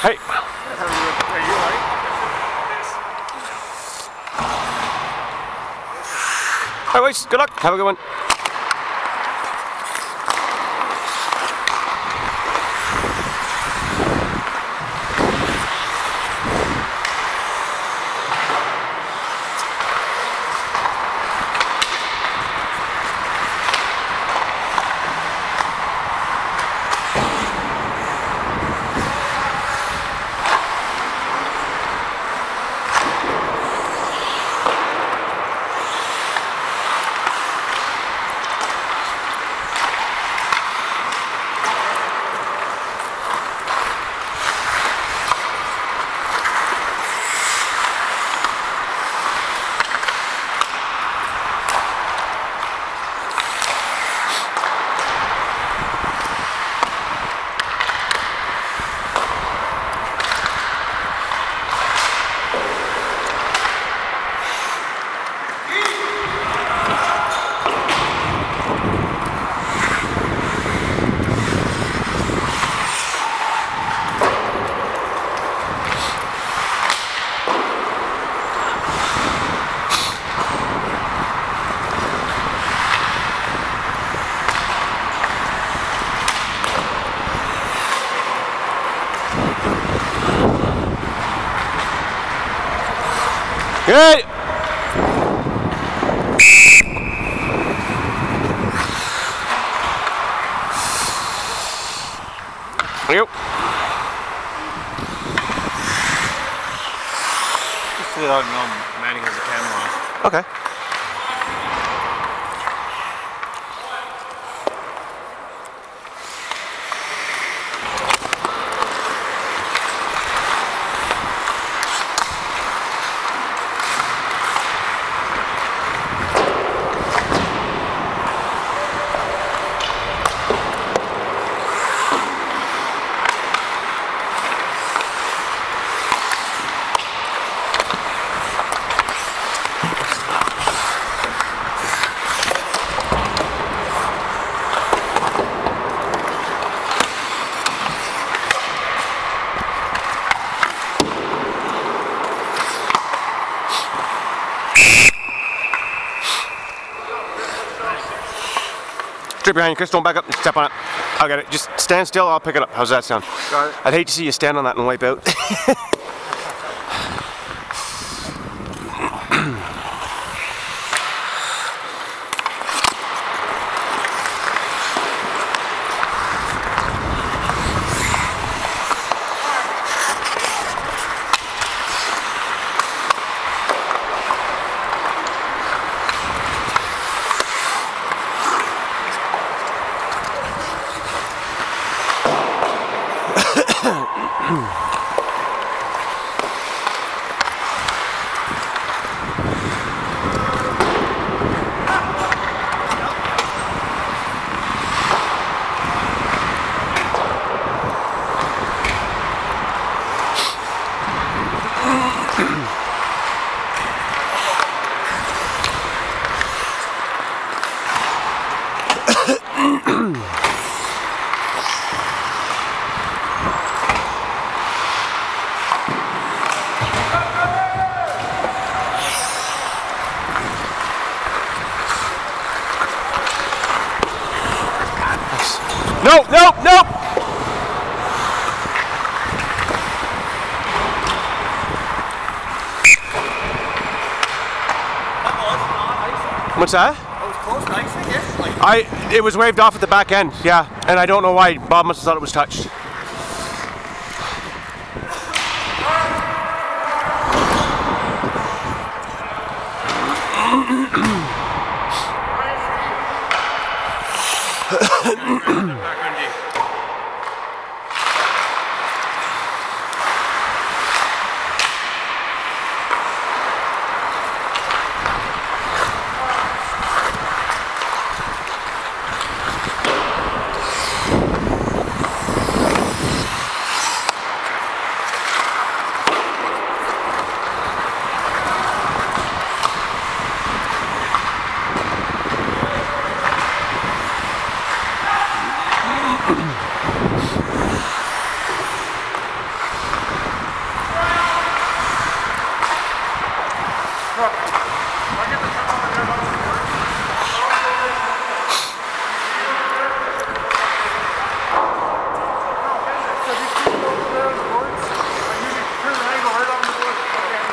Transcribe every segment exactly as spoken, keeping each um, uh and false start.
Hey. Are you alright? All right, boys. Good luck. Have a good one. Good. Yep. Just so I know Manning has a camera on. Okay. Straight behind you, Chris. Don't back up and step on it. I'll get it. Just stand still. I'll pick it up. How's that sound? Got it. I'd hate to see you stand on that and wipe out. No, no, no! What's that? I was close to icing, yes? Like, I, it was waved off at the back end, yeah. And I don't know why. Bob must have thought it was touched.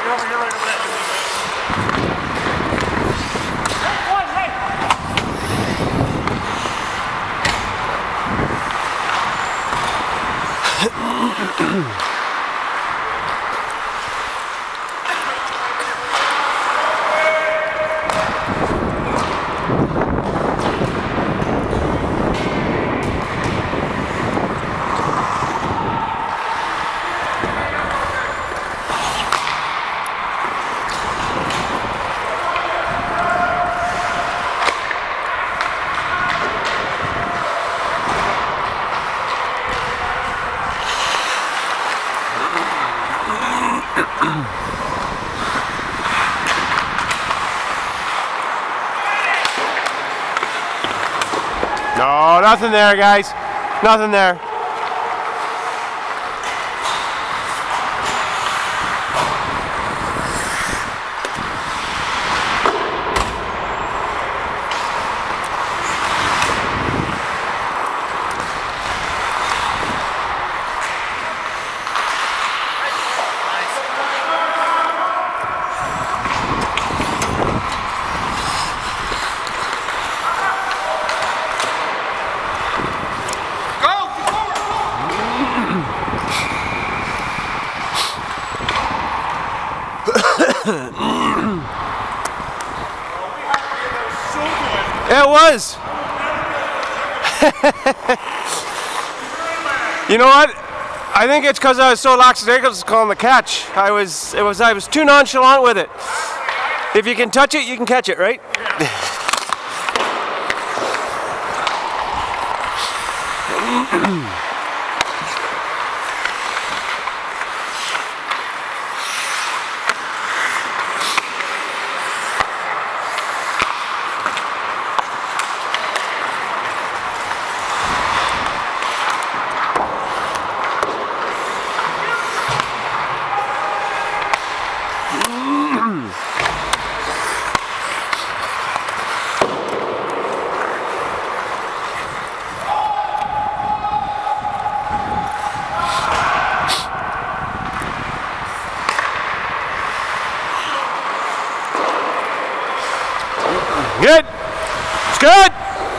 over here, right over there. No, nothing there, guys. Nothing there. It was. You know what? I think it's because I was so lackadaisical calling the catch. I was, it was, I was too nonchalant with it. If you can touch it, you can catch it, right? Good. It's good.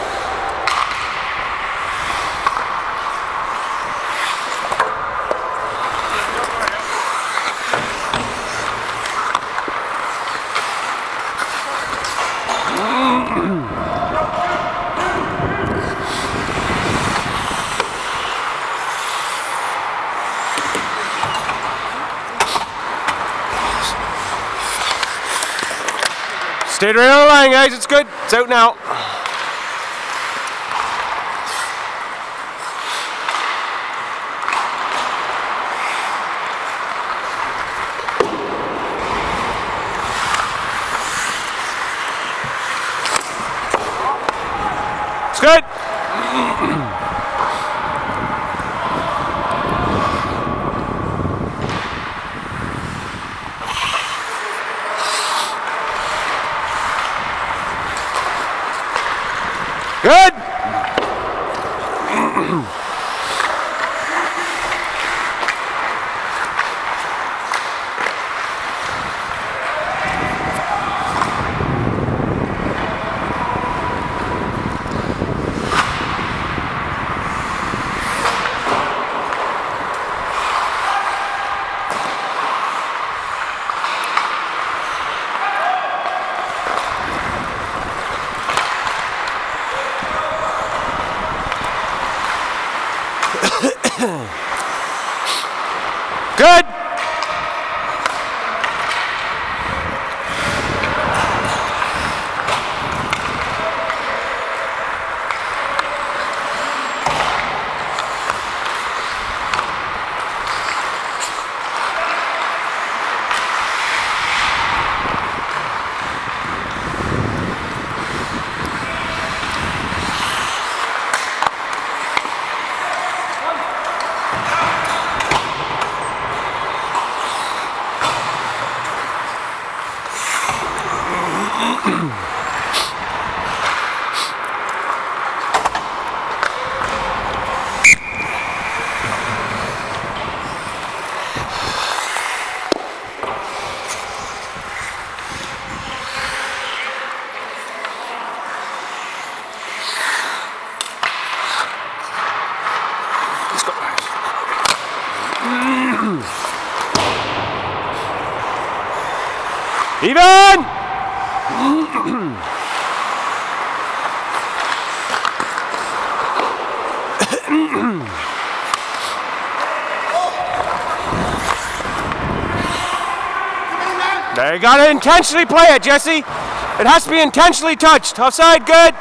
Stayed right on the line, guys. It's good. It's out now. It's good. Good. Good. Even! There, you gotta intentionally play it, Jesse. It has to be intentionally touched. Offside, good.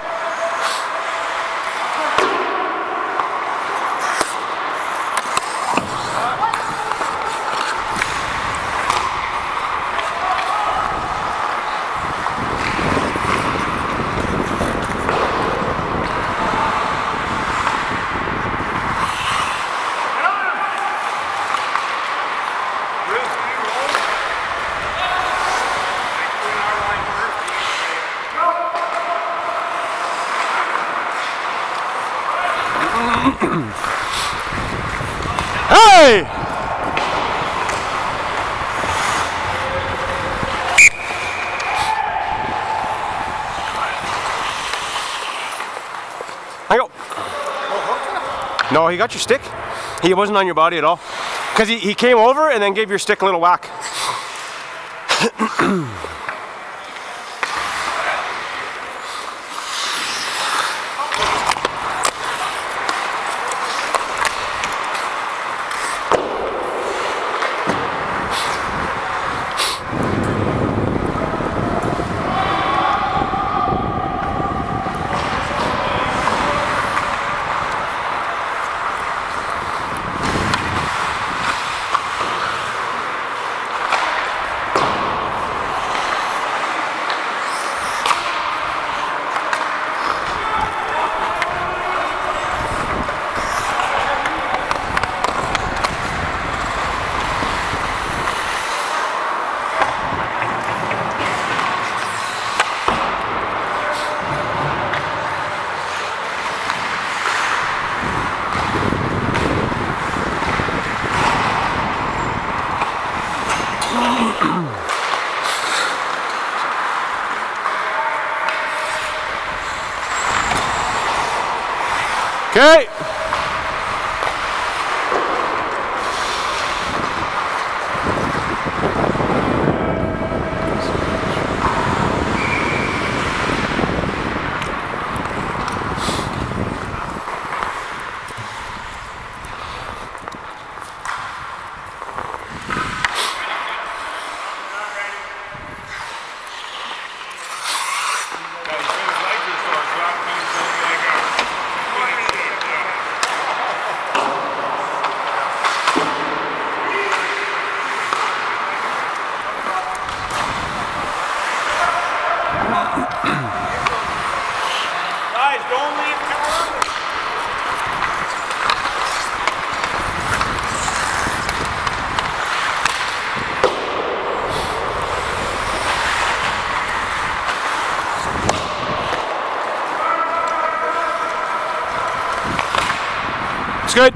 Hey! I go. No, he got your stick. He wasn't on your body at all. Because he, he came over and then gave your stick a little whack. Okay. Guys, don't leave too early. It's good.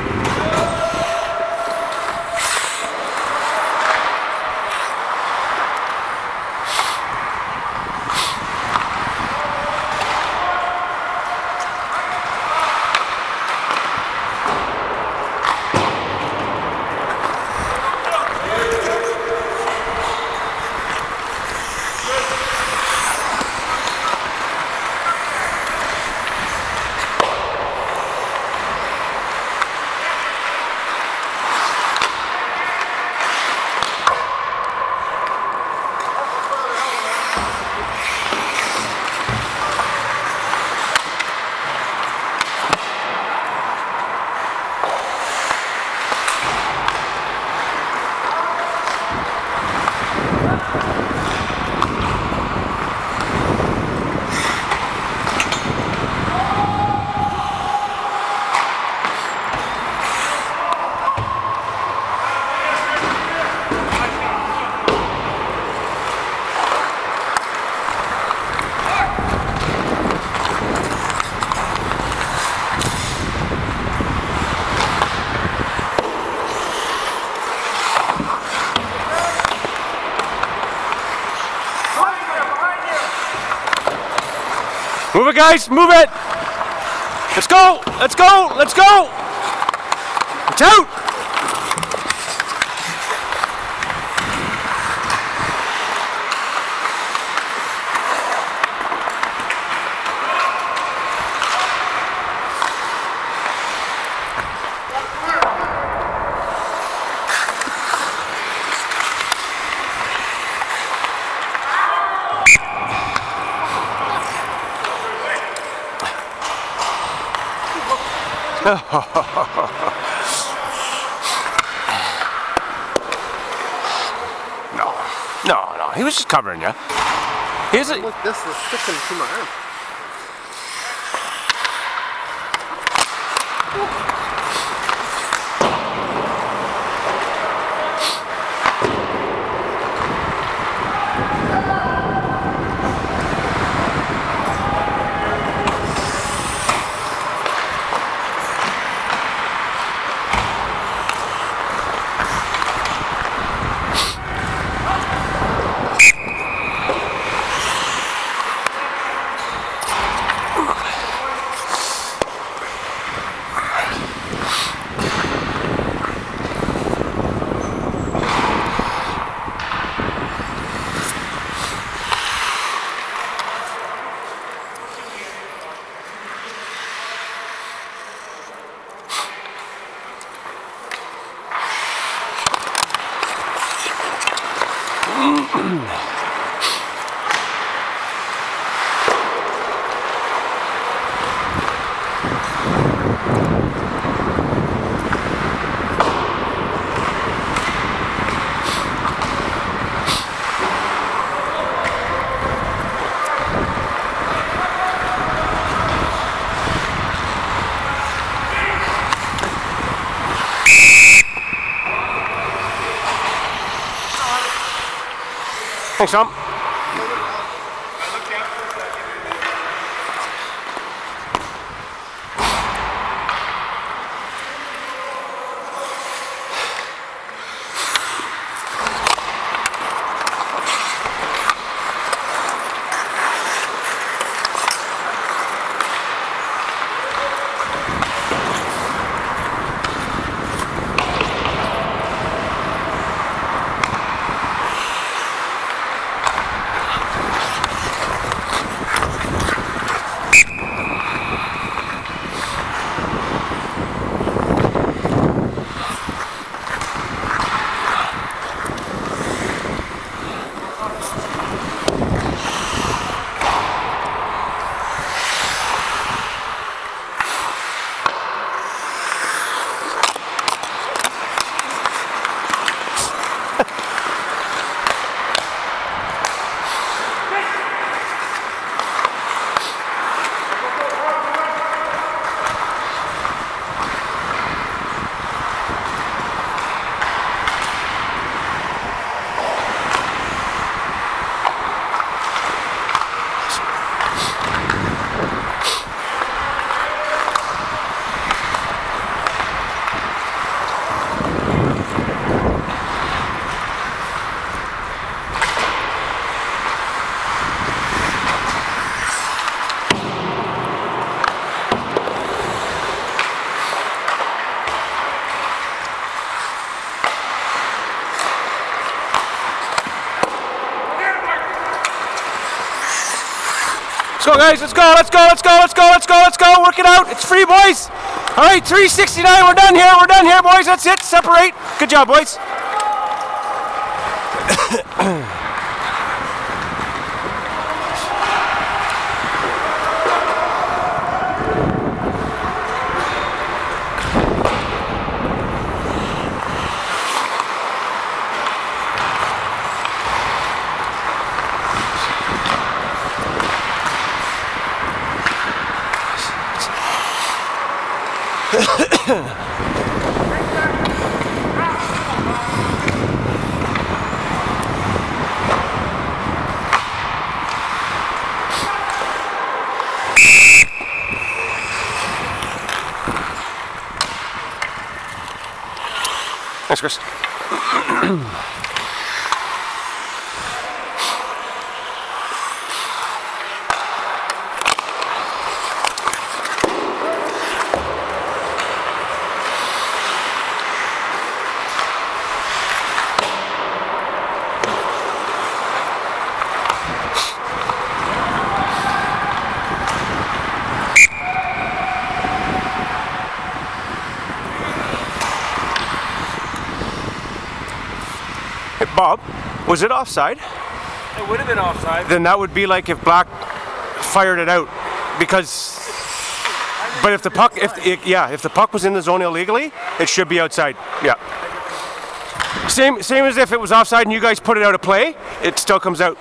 Move it, guys, move it. Let's go, let's go, let's go. It's out. No, no, no. He was just covering you. Here's a. Look, this is sticking to my arm. Thanks, Tom. Let's go, guys. Let's go. Let's go. Let's go. Let's go. Let's go. Let's go. Work it out. It's free, boys. All right, three sixty-nine. We're done here. We're done here, boys. That's it. Separate. Good job, boys. Thanks, Chris. Bob, was it offside? It would have been offside. Then that would be like if Black fired it out, because But if the puck, if it, yeah, if the puck was in the zone illegally, it should be outside. Yeah. Same, same as if it was offside and you guys put it out of play, it still comes out.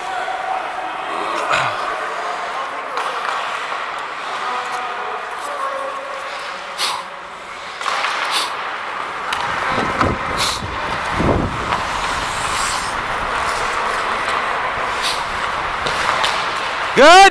Good.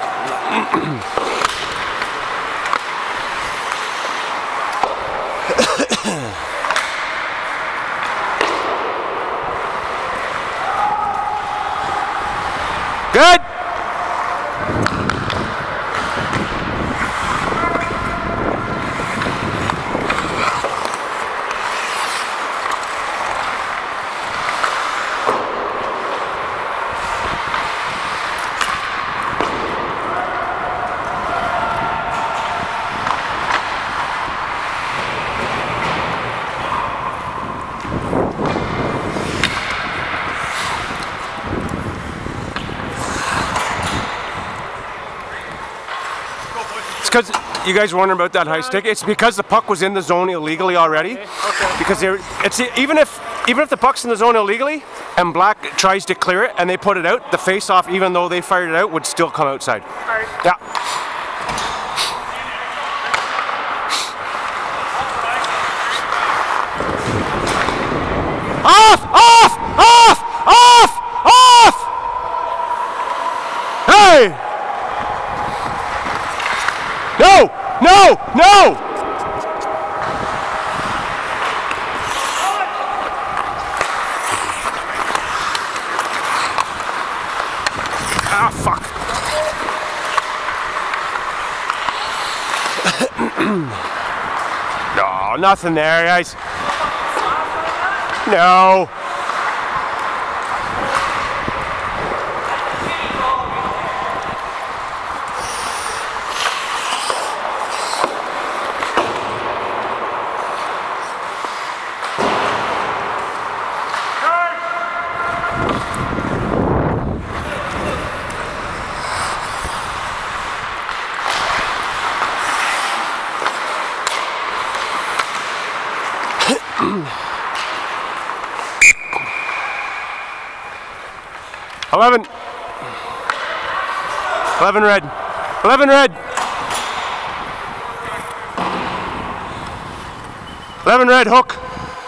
Good. It's because you guys were wondering about that high stick. It's because the puck was in the zone illegally already. Okay. Okay. Because they're, it's even if even if the puck's in the zone illegally and Black tries to clear it and they put it out, the face-off, even though they fired it out, would still come outside. Right. Yeah. Off! Off! Off! Off! Off! Hey! No! No! No! Ah, fuck. No, nothing there, guys. No. Eleven. Eleven red. Eleven red. Eleven red hook.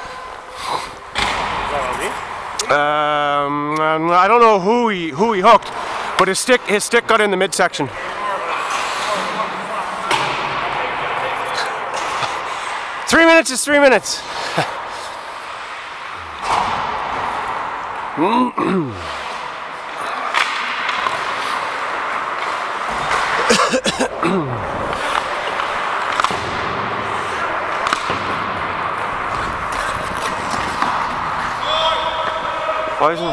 Um, I don't know who he who he hooked, but his stick his stick got in the midsection. Three minutes is three minutes. Why isn't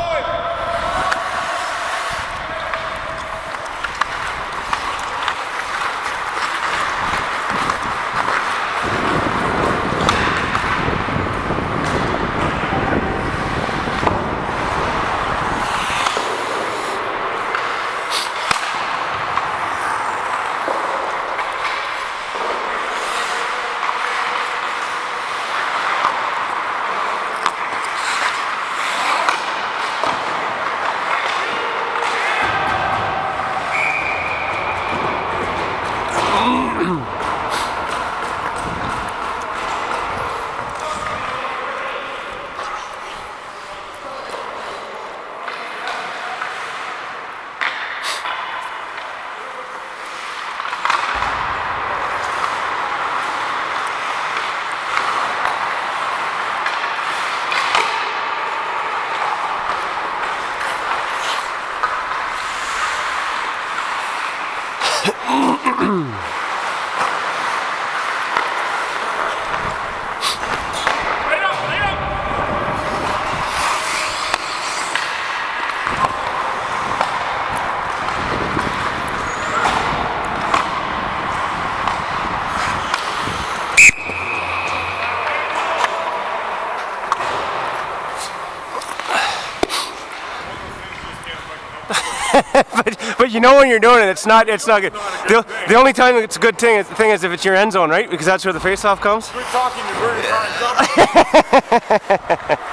you know when you're doing it, it's not it's not good. The, the only time it's a good thing is, thing is if it's your end zone, right? Because that's where the face-off comes. Quit talking, you're burning time's up.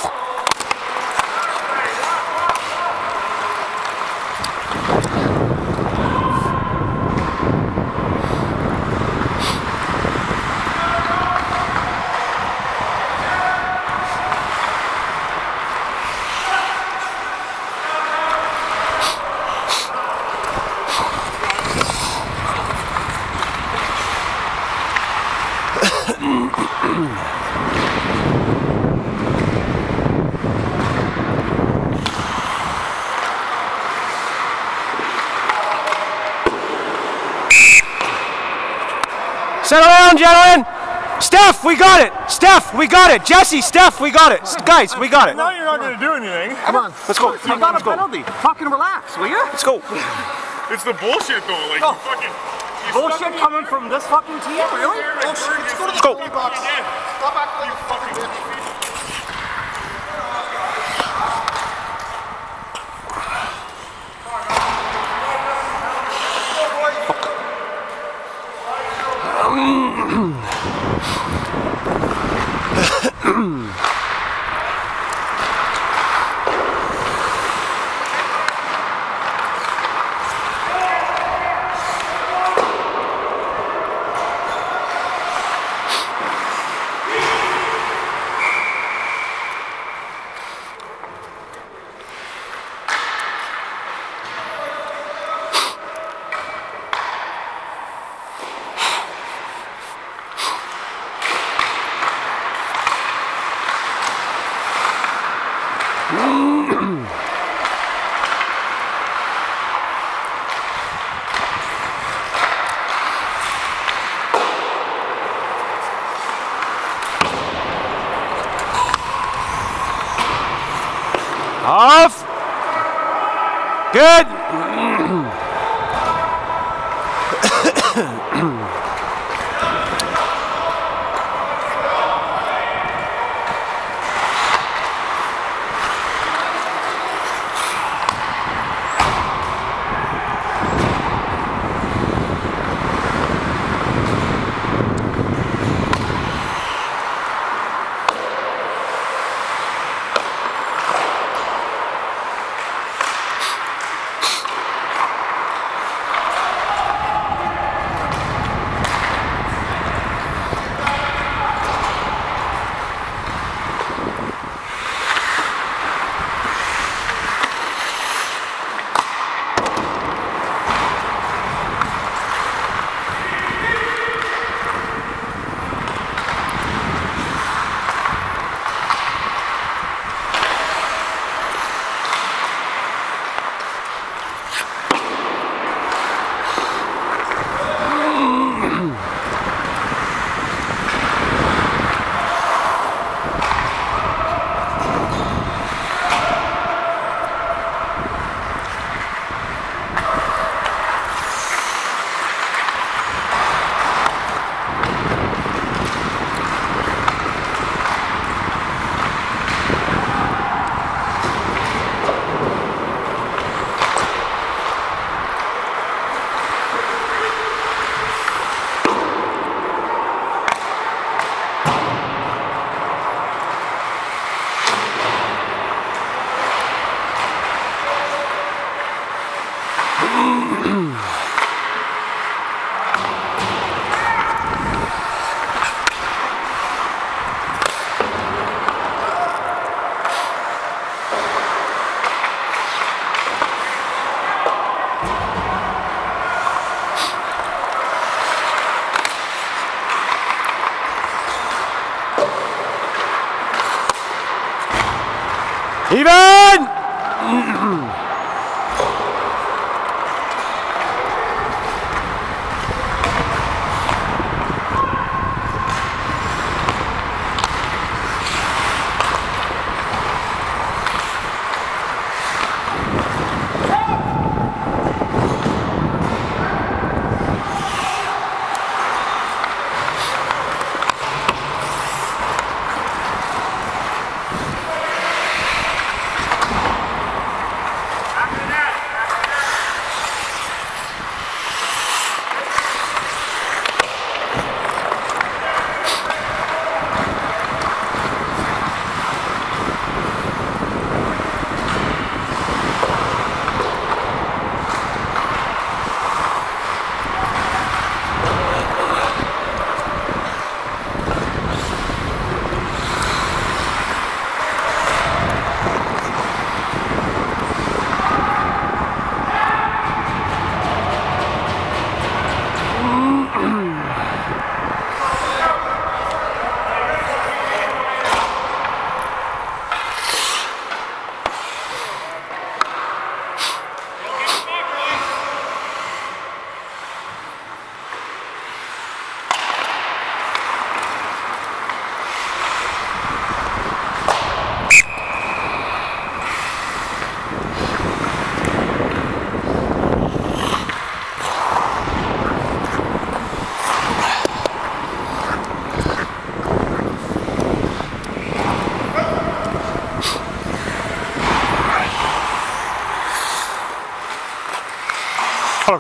Settle down, gentlemen. Steph, we got it. Steph, we got it. Jesse, Steph, we got it. Guys, we got it. Now you're not going to do anything. Come on. Let's go. You got Let's a go. penalty. Fucking relax, will you? Let's go. It's the bullshit though. Like Oh. you fucking. You Bullshit coming from this fucking team, really? Let's go. Let's go. Stop acting like you fucking. Off. Good. Even!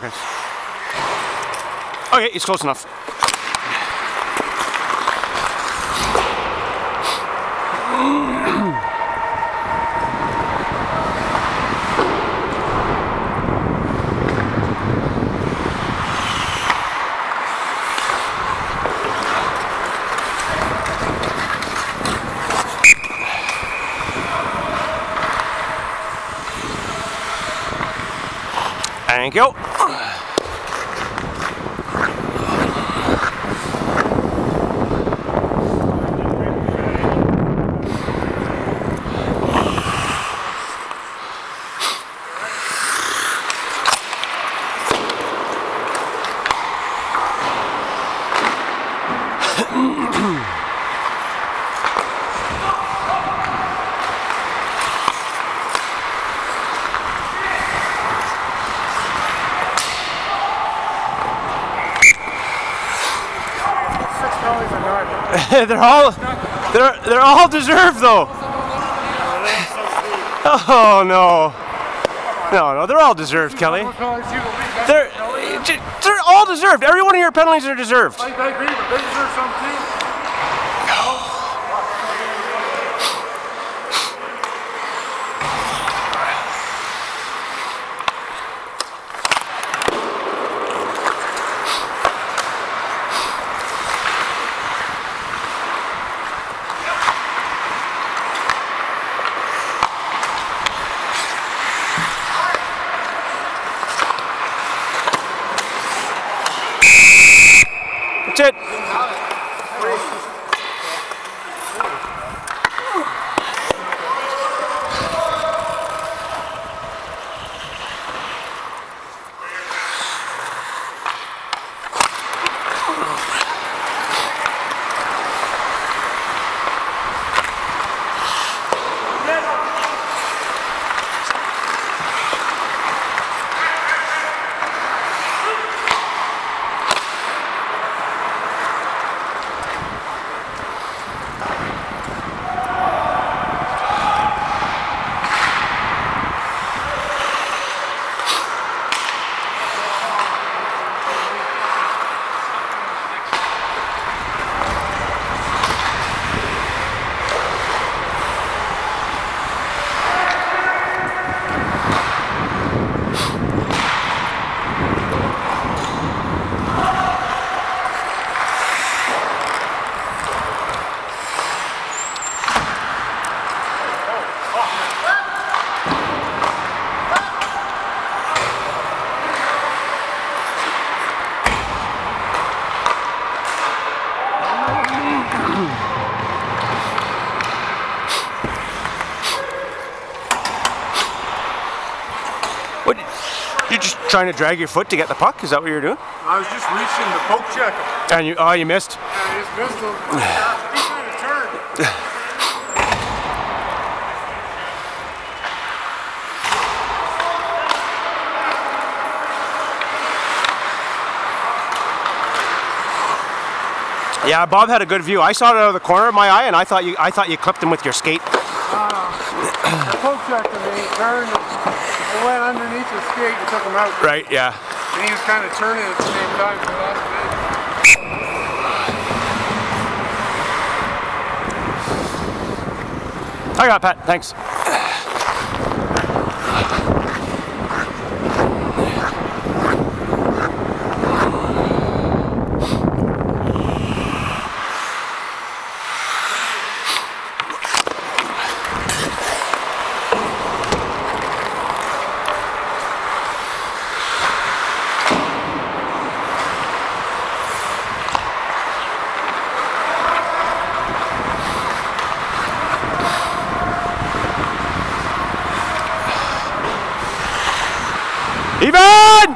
Okay. Okay, it's close enough. Thank you. They're all, they're they're all deserved though. Oh no, no no, they're all deserved, Kelly. They're they're all deserved. Every one of your penalties are deserved. I agree, but they deserve some too. That's it. What? You're just trying to drag your foot to get the puck? Is that what you're doing? I was just reaching the poke check. And you, oh, you missed. I just missed him. He's trying to turn. Yeah, Bob had a good view. I saw it out of the corner of my eye, and I thought you, I thought you clipped him with your skate. The poke check and he turned. It went underneath his skate and took him out. Right? Yeah. And he was kind of turning at the same time. So that's I got it, Pat. Thanks. Even!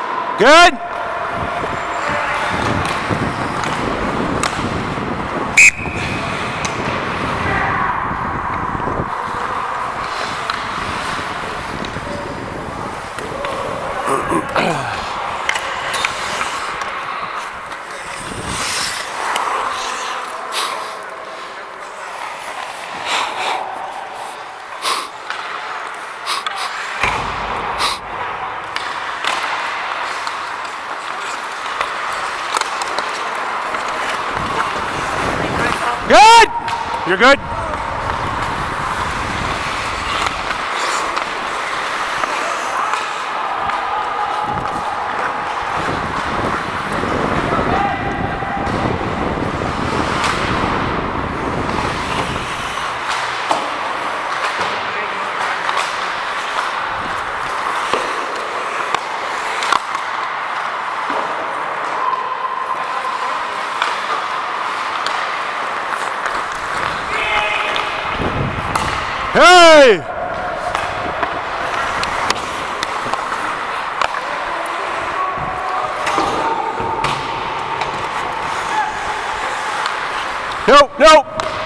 Good. Good! You're good? Hey! No, no!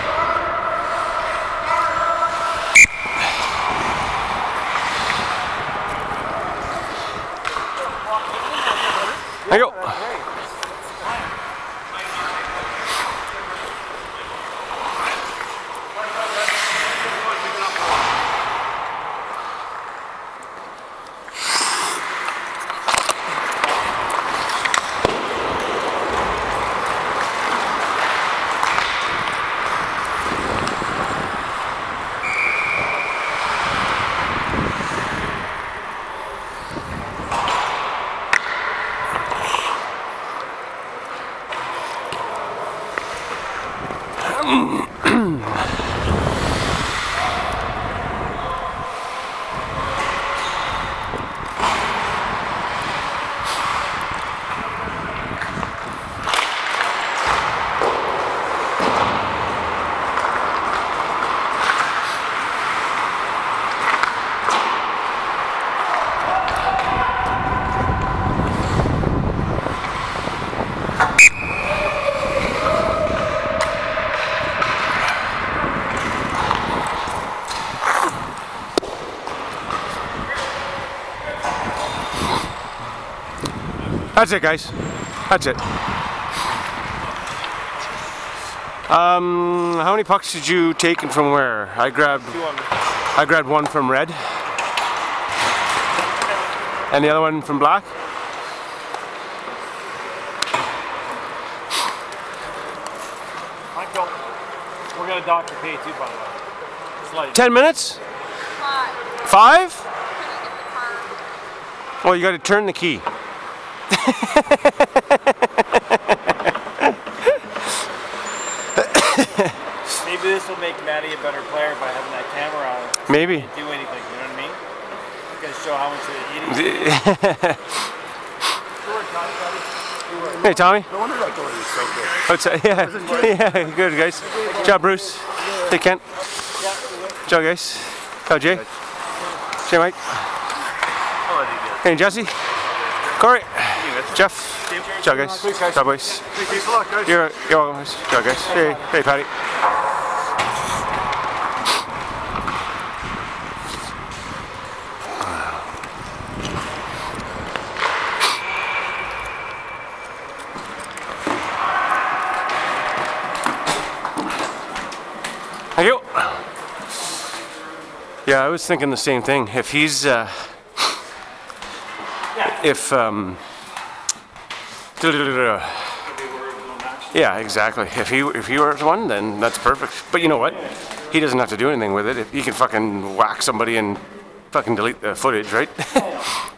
There you go. That's it, guys. That's it. Um, how many pucks did you take and from where? I grabbed. I grabbed one from red. And the other one from black. Michael, we're gonna Doctor K too, by the way. It's like Ten minutes? Five. Five? Well, you got to turn the key. maybe this will make Maddie a better player by having that camera on. Maybe. Do anything, you know what I mean? I'm gonna show how much of the eating. Hey, Tommy. No wonder that door is so good. What's that? Yeah, yeah, good, guys. Good job, Bruce. Hey, Kent. Good job, guys. How, Jay? Jay, Mike. Hey, Jesse. Corey. Jeff. Good job, guys. Good job, boys. Thanks a lot, guys. You're, you're welcome, guys. Good job, guys. Hey, hey, Patty. Thank you. Yeah, I was thinking the same thing. If he's, uh, if, um, yeah, exactly. If he if he were one, then that's perfect. But you know what? He doesn't have to do anything with it. If he can fucking whack somebody and fucking delete the footage, right?